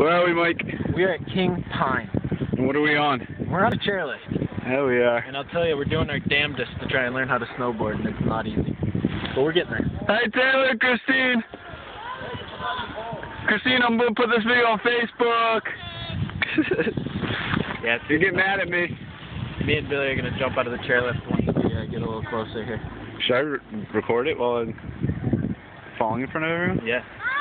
Where are we, Mike? We are at King Pine. And what are we on? We're on a chairlift. Hell we are. And I'll tell you, we're doing our damnedest to try and learn how to snowboard, and it's not easy. But we're getting there. Hey Taylor, Christine! Christine, I'm gonna put this video on Facebook! Yeah, you get mad at me. Me and Billy are going to jump out of the chairlift once we get a little closer here. Should I record it while I'm falling in front of everyone? Yeah.